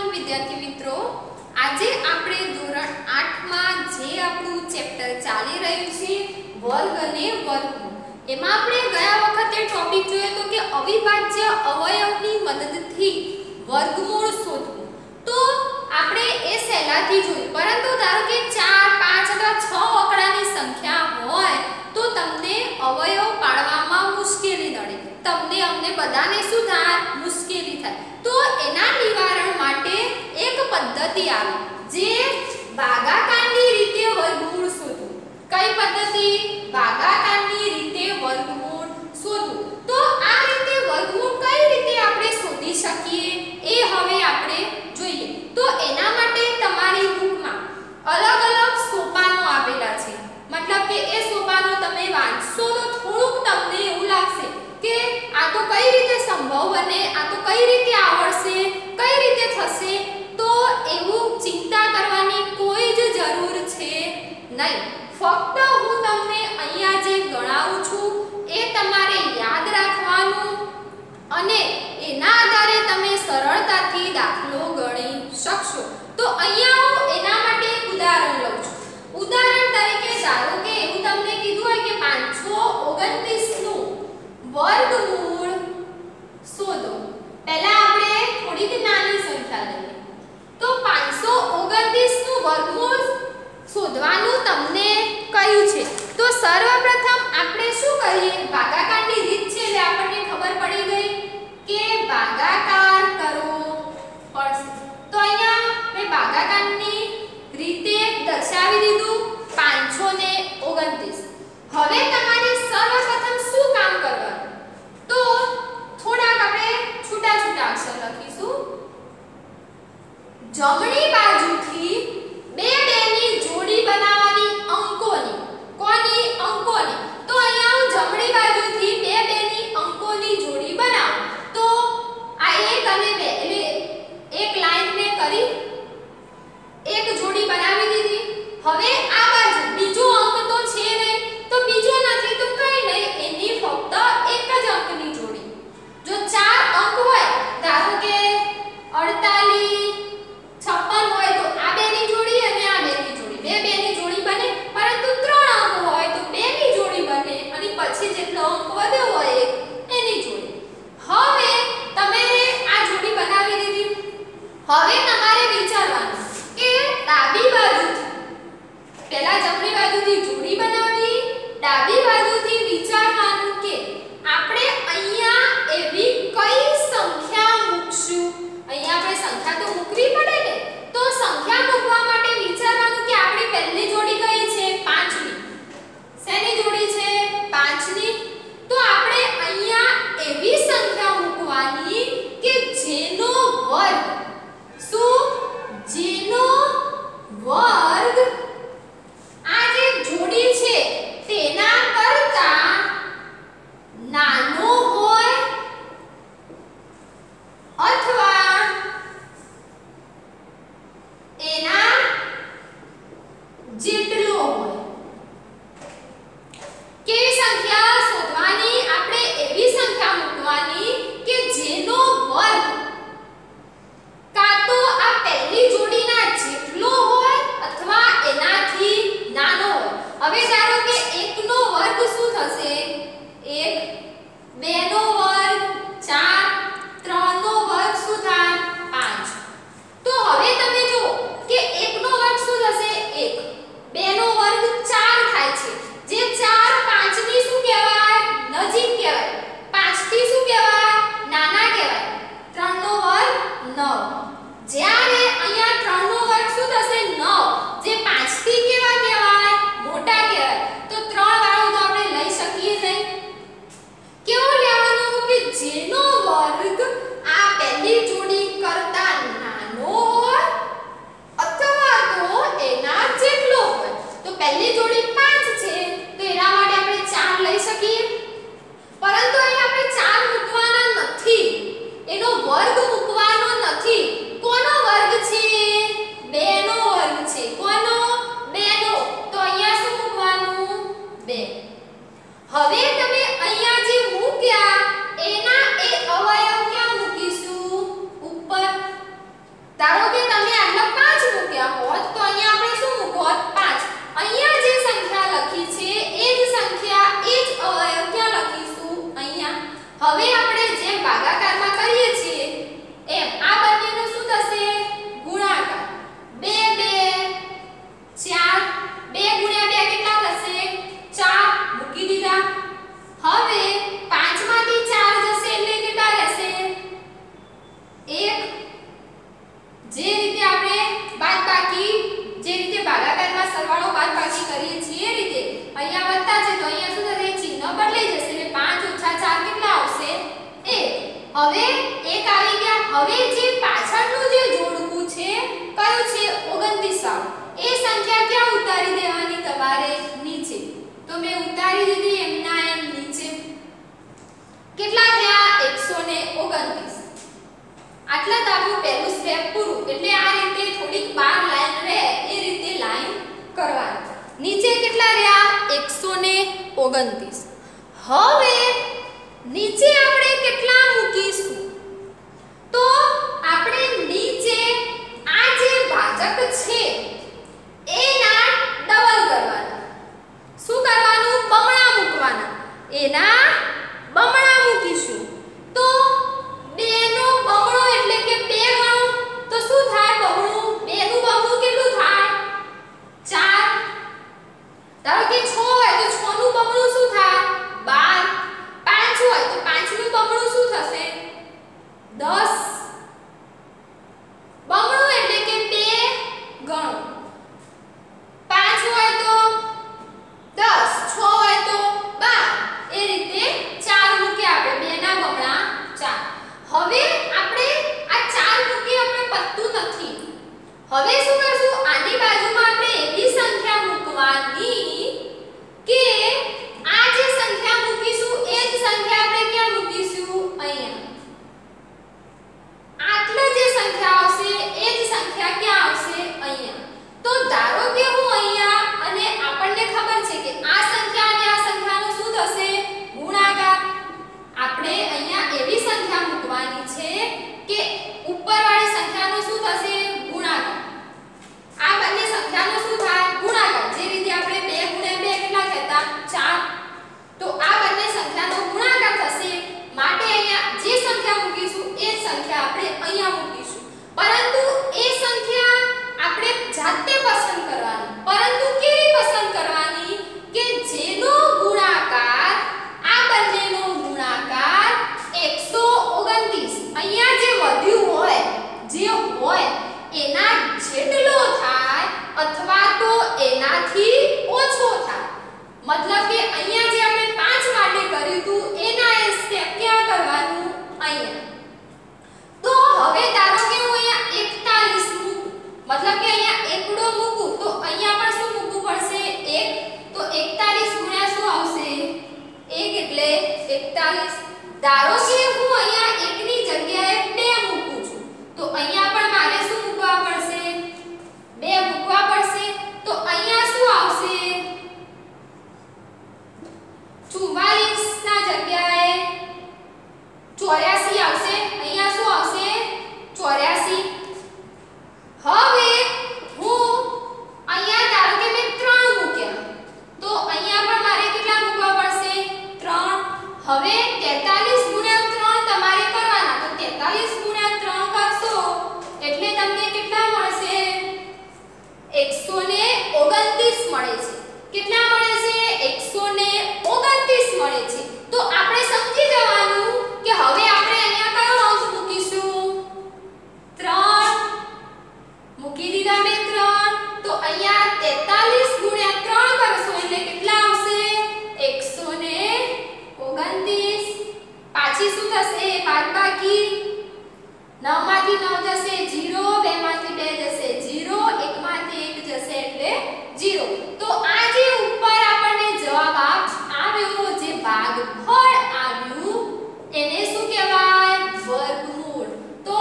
Morning વિદ્યાર્થી મિત્રો, આજે આપણે ધોરણ 8 માં જે આપણું ચેપ્ટર ચાલી રહ્યું છે વર્ગ અને વર્ગમૂળ, એમાં આપણે ગયા વખતે ટોપિક જોયો તો કે અવિભાજ્ય અવયવની મદદથી વર્ગમૂળ શોધવું. તો આપણે એ સહેલાથી જોયું, પરંતુ ધારો કે 4, 5 અથવા 6 આંકડાની સંખ્યા હોય તો તમને અવયવ પાડવામાં મુશ્કેલી નડે, તમને અમને બધાને શું થાય, મુશ્કેલી થાય. તો એના નિવારણ માટે એક પદ્ધતિ આવી જે ભાગાકારની રીતે વર્ગમૂળ શોધવું. કઈ પદ્ધતિ? ભાગાકારની રીતે વર્ગમૂળ શોધવું. તો આ રીતે વર્ગમૂળ કઈ રીતે આપણે શોધી શકીએ એ હવે આપણે જોઈએ. તો એના માટે તમારી બુકમાં અલગ અલગ સોપાનો આપેલા છે, મતલબ કે એ સોપાનો તમે વાંચશો તો થોડુંક તમને એવું લાગશે કે આ તો કઈ રીતે સંભવ બને, આ તો કઈ રીતે આવડશે, કઈ રીતે થશે. તો એવું ચિંતા કરવાની કોઈ જ જરૂર છે નહીં. ફક્ત હું તમને અહીંયા જે ગણાવું છું એ તમારે યાદ રાખવાનું અને એના આધારે તમે સરળતાથી દાખલો ગણી શકશો. તો અહીંયા હું એના માટે એક ઉદાહરણ લઉં છું. ઉદાહરણ તરીકે ધારો કે એવું તમને કીધું હોય કે 529 નું વર્ગમૂળ શોધો. પહેલા આપણે થોડીક નાની સંખ્યા લઈએ. તો 529 નું વર્ગમૂળ શોધવાનું તમને કહ્યું છે. તો સર્વપ્રથમ આપણે શું કરીએ, ભાગાકારની રીત છે એટલે આપણને ખબર પડી ગઈ કે ભાગાકાર કરવો પડશે. તો અહીંયા મેં ભાગાકારની રીતે દર્શાવી દીધું 529. હવે તમારે સર્વપ્રથમ શું કામ કરવાનું, તો થોડાક આપણે છૂટા છૂટા અક્ષર લખીશું. જમણી બાજુથી બે ની જોડી બનાવવાની અંકોની. કોની? અંકોની. તો અહીંયા હું જમણી બાજુથી બે ની અંકોની જોડી બનાવું. તો આ 1 અને 2 એટલે એક લાઈન મે કરી એક જોડી બનાવી દીધી. હવે આ બાજુ બીજો અંક તો છે નહીં, તો બીજો નથી તો કઈ નહીં, એની ફક્ત એક જ અંકની જોડી. જો 4 અંક હોય, ધારો કે 48, 56 હોય તો આ બેની જોડી અને આ બેની જોડી, બેની જોડી બને. પરંતુ 3 અંક હોય તો બેની જોડી બને અને પછી જેટલો અંક વધ્યો હોય એની જોડી. હવે તમે આ જોડી બનાવી દીધી. હવે તમારે વિચારવાનું કે ડાબી બાજુથી, પહેલા જમણી બાજુથી જોડી બનાવી, ડાબી બાજુથી વિચારવાનું કે આપણે અહીંયા એવી કઈ સંખ્યા મૂકશું. અહીંયા આપણે સંખ્યા તો મૂકવી પડે ને. તો સંખ્યા મૂકવા માટે વિચારવાનું કે આપણી પહેલી જોડી કઈ છે, 5ની. શેની જોડી છે? 5ની. તો આપણે દીધી એમના એમ નીચે. કેટલા થયા 129. આટલા તો આપણું પહેલું સ્ટેપ પૂરું. એટલે આ રીતે થોડીક બાર લાઈન રહે એ રીતે લાઈન કરવાની. નીચે કેટલા રહ્યા 129. હવે નીચે આપણે કેટલા મૂકીશું? તો આપણે નીચે આ જે ભાજક છે એના ડબલ કરવાના. શું કરવાનું? બમણા મૂકવાના. એના બમણા મૂકીશું. તો 2 નો બમણો એટલે કે 2 ગણો. તો શું થાય બમણું? 2 નું બમણું કેટલું થાય? 4. ધારો કે 6 હોય તો 6 નું બમણું શું થાય? 12. 5 હોય તો 5 નું બમણું શું થશે? 10. બમણું એટલે કે 2 ગણો. 5 હોય તો 10, 6 હોય તો 12. એ રીતે 4 મૂકી આપણે 2 ના બમણા 4. હવે આપણે આ 4 મૂકી આપણે પત્તું નથી. હવે શું કરશું? આની બાજુમાં આપણે એવી સંખ્યા મૂકવાની કે આ જે સંખ્યા મૂકીશું એ જ સંખ્યા આપણે ક્યાં મૂકીશું? અહીંયા. આટલા જે સંખ્યા આવશે એ જ સંખ્યા ક્યાં આવશે? અહીંયા. તો ધારો કે હું અહીંયા અને આપણને ખબર છે કે આ સંખ્યા અને આ સંખ્યાનો શું થશે? ગુણાકાર. આપણે અહીંયા એવી સંખ્યા મૂકવાની છે કે ઉપરવાળી સંખ્યાનો શું થશે? ગુણાકાર. આ બંને સંખ્યાનો શું થાય? ગુણાકાર. જે રીતે આપણે 2 * 2 કેટલા કહેતા? 4. તો આ બંને સંખ્યાનો ગુણાકાર થશે. માટે અહીંયા જે સંખ્યા મૂકીશું એ જ સંખ્યા આપણે અહીંયા મૂકીશું. પરંતુ એ સંખ્યા આપણે જાતે પસંદ કરવાની. પરંતુ કેવી પસંદ કરવાની? કે જેનો ગુણાકાર આ બંનેનો ગુણાકાર 129 અહીંયા જે વધ્યું હોય જે હોય એના જેટલો થાય અથવા તો એનાથી ઓછો થાય. મતલબ કે અહીંયા જે આપણે 5 માટે કર્યું હતું એના એ સ્ટેપ ક્યાં કરવાનું? અહીંયા. તો હવે ધારો કે હું અહીંયા 41 મૂકું. મતલબ કે અહીંયા એકડો મૂકું તો અહીંયા પણ શું મૂકવું પડશે? 1. તો 41 ગુણ્યા શું આવશે? 1 એટલે 41. ધારો કે હું અહીંયા 1 ની જગ્યાએ 2 મૂકું છું. તો અહીંયા પણ મારે શું મૂકવા પડશે? 2 મૂકવા પડશે. તો અહીંયા શું આવશે? 44 ના જગ્યાએ 84 આવશે. અહીંયા શું આવશે? 84. હવે હું અહીંયા ધારો કે મેં 3 મૂક્યા. તો અહીંયા પણ મારે કેટલા મૂકવા પડશે? 3. હવે 43 ગુણ્યા 3 તમારે કરવાના. તો 43 ગુણ્યા 3 કરશો એટલે તમને કેટલા મળશે? 129 મળે છે. કેટલા મળે છે? 129 મળે છે. તો આપણે સમજી જવાનું કે હવે આપણે અહીંયા કયો અંક મૂકીશું? 3 મૂકી દીધા મેં 3. તો અહીંયા 43 ગુણ્યા 3 કરશો એટલે કેટલા આવશે? 129. પાછી શું થશે? બાદબાકી. 9 માંથી 9 જશે 0, 2 માંથી 2 જશે 0, 1 માંથી 1 જશે એટલે 0. તો આ જે ઉપર આપણને જવાબ આવ્યો, જે ભાગફળ આવ્યું એને શું કહેવાય? વર્ગમૂળ. તો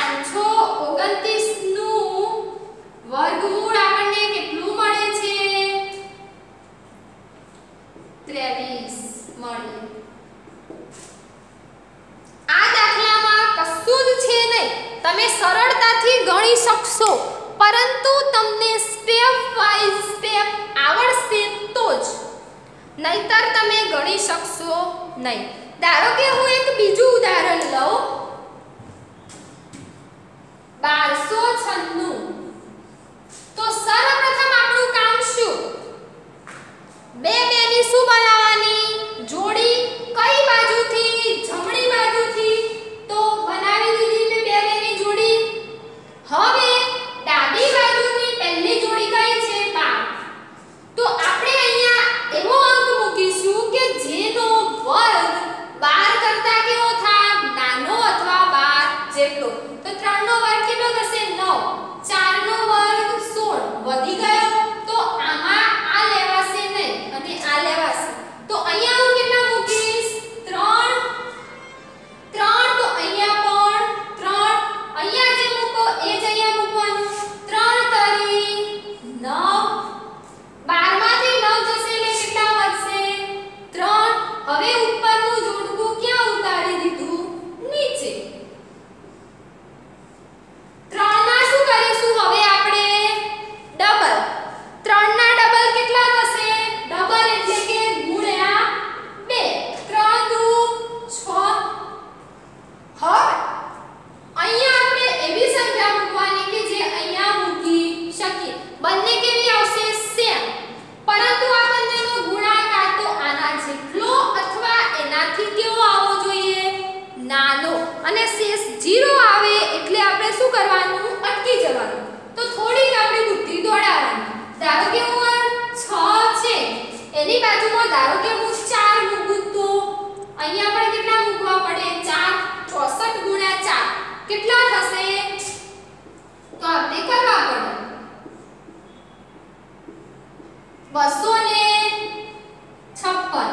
529 નું વર્ગમૂળ આપણને કેટલું મળે છે? 23 મળે. આ દાખલામાં કશું જ છે નહીં. તમે સરળતાથી ગણી શકશો, પરંતુ તમને સ્ટેપ બાય સ્ટેપ આવડશે તો જ, નહીતર તમે ગણી શકશો નહીં. ધારો કે હું એક બીજું ઉદાહરણ લઉં. 1296. તો સર્વપ્રથમ આપણું કામ શું? 2 ની શું બનાવવાની? જોડી. કઈ બાજુથી? જમણી બાજુથી. તો બનાવી દીધી મેં 2 ની જોડી. હવે ડાબી બાજુની પહેલી જોડી કઈ છે? 12. તો આપણે અહીંયા એવો અંક મૂકીશું કે જેનો વર્ગ 12 કરતા કેવો થાય? નાનો અથવા 12 જેટલો. તો 3 નો વર્ગ કેટલો થશે? 9. 4 નો વર્ગ 16. વધી ગયો. તો આમાં આ લેવાશે નહીં અને આ લેવાશે. અને શેષ 0 આવે એટલે આપણે શું કરવાનું? અટકી જવાનું. તો થોડીક આપણી બુદ્ધિ દોડાવવાની. ધારો કે હું 6 છે એની બાજુમાં ધારો કે હું 4 મૂકું તો અહીંયા આપણે કેટલા મૂકવા પડે? 4 64 ગુણ્યા 4 કેટલા થશે? તો આપણે કરવા પડે 256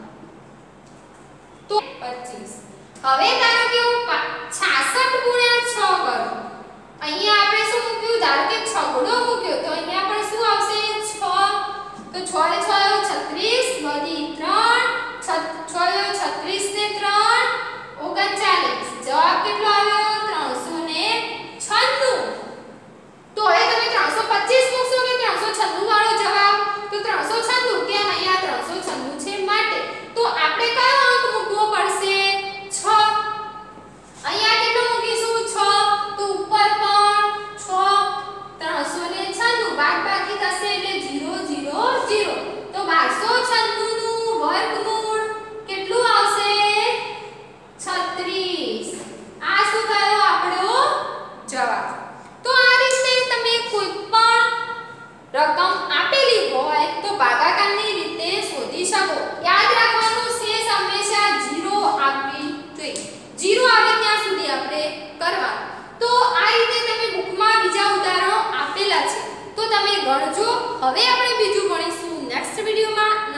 તો 25. હવે ધારો કે હું 66 ગુણ્યા 6 કરું. અહીંયા આપણે શું મૂક્યું? ધારો કે છગડો મૂક્યો તો અહીંયા પણ શું આવશે? 6. તો 6 એ 6 36 વધી 3 6 એ 36 ને 3 39. જવાબ કેટલો આવ્યો? 396. તો હવે તમે 325 મૂકશો કે 396 વાળો જવાબ? તો 396 કેમ? અહીંયા 396 છે માટે. તો આપણે કયો અંક મૂકવો પડશે? 6. અહીંયા કેટલો મૂકીશું? 6. તો ઉપર પણ 6 396 બાદબાકી થશે એટલે 0 0 0. તો 1296 નું વર્ગમૂળ કેટલું આવશે? 36. આ શું થયો આપણો જવાબ? તો આ રીતે તમે કોઈ પણ રકમ આપેલી હોય તો ભાગાકારની રીતે શોધી શકો. યાદ રાખવાનું શેષ હંમેશા 0 આપવી જોઈએ. 0 આવે ત્યાં સુધી આપણે કરવાનું. તો આ રીતે તમે બુકમાં બીજા ઉદાહરણો આપેલા છે તો તમે ગણજો. હવે આપણે બીજું ગણીશું નેક્સ્ટ વિડિયોમાં.